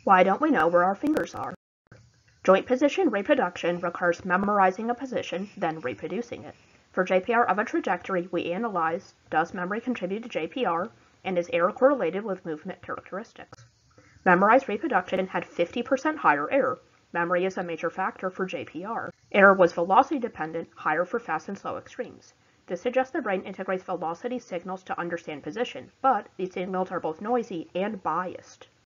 Why don't we know where our fingers are? Joint position reproduction requires memorizing a position, then reproducing it. For JPR of a trajectory, we analyze, does memory contribute to JPR, and is error correlated with movement characteristics. Memorized reproduction had 50% higher error. Memory is a major factor for JPR. Error was velocity dependent, higher for fast and slow extremes. This suggests the brain integrates velocity signals to understand position, but these signals are both noisy and biased.